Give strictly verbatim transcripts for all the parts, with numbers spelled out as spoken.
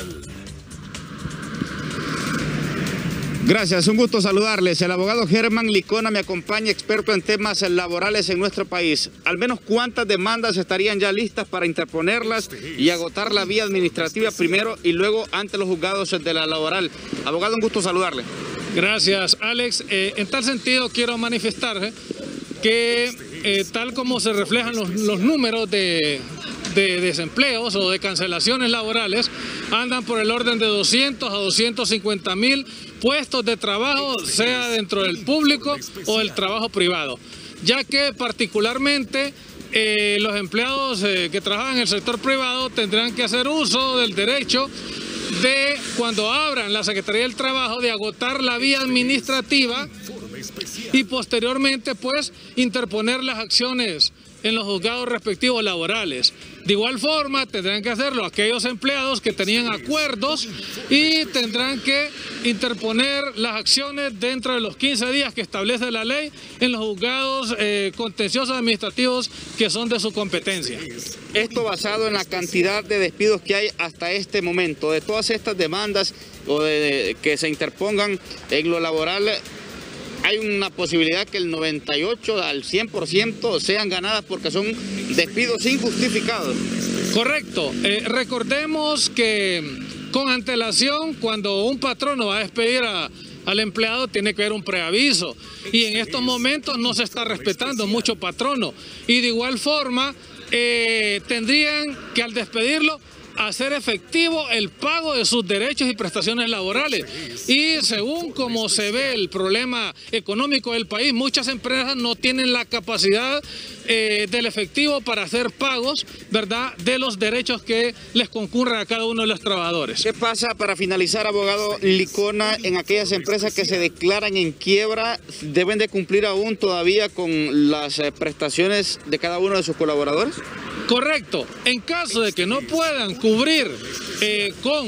Gracias, un gusto saludarles. El abogado Germán Licona me acompaña, experto en temas laborales en nuestro país. Al menos cuántas demandas estarían ya listas para interponerlas y agotar la vía administrativa primero y luego ante los juzgados de la laboral. Abogado, un gusto saludarle. Gracias, Alex. Eh, en tal sentido quiero manifestar eh, que eh, tal como se reflejan los, los números de... de desempleos o de cancelaciones laborales, andan por el orden de doscientos a doscientos cincuenta mil puestos de trabajo, sea dentro del público o del trabajo privado, ya que particularmente eh, los empleados eh, que trabajan en el sector privado tendrán que hacer uso del derecho de, cuando abran la Secretaría del Trabajo, de agotar la vía administrativa y posteriormente pues interponer las acciones en los juzgados respectivos laborales. De igual forma tendrán que hacerlo aquellos empleados que tenían acuerdos y tendrán que interponer las acciones dentro de los quince días que establece la ley en los juzgados eh, contenciosos administrativos que son de su competencia. Esto basado en la cantidad de despidos que hay hasta este momento. De todas estas demandas o de, de, que se interpongan en lo laboral, hay una posibilidad que el noventa y ocho al cien por ciento sean ganadas porque son despidos injustificados. Correcto. Eh, recordemos que con antelación, cuando un patrono va a despedir a, al empleado, tiene que haber un preaviso. Y en estos momentos no se está respetando mucho patrono. Y de igual forma, eh, tendrían que al despedirlo, hacer efectivo el pago de sus derechos y prestaciones laborales. Y según como se ve el problema económico del país, muchas empresas no tienen la capacidad eh, del efectivo para hacer pagos, ¿verdad?, de los derechos que les concurren a cada uno de los trabajadores. ¿Qué pasa, para finalizar, abogado Licona, en aquellas empresas que se declaran en quiebra? ¿Deben de cumplir aún todavía con las eh, prestaciones de cada uno de sus colaboradores? Correcto. En caso de que no puedan cubrir eh, con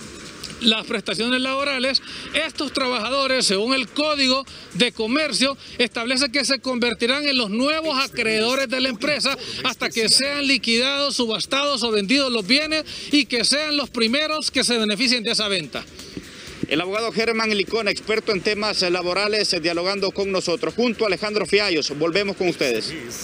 las prestaciones laborales, estos trabajadores, según el Código de Comercio, establece que se convertirán en los nuevos acreedores de la empresa hasta que sean liquidados, subastados o vendidos los bienes y que sean los primeros que se beneficien de esa venta. El abogado Germán Licona, experto en temas laborales, dialogando con nosotros. Junto a Alejandro Fiallos, volvemos con ustedes.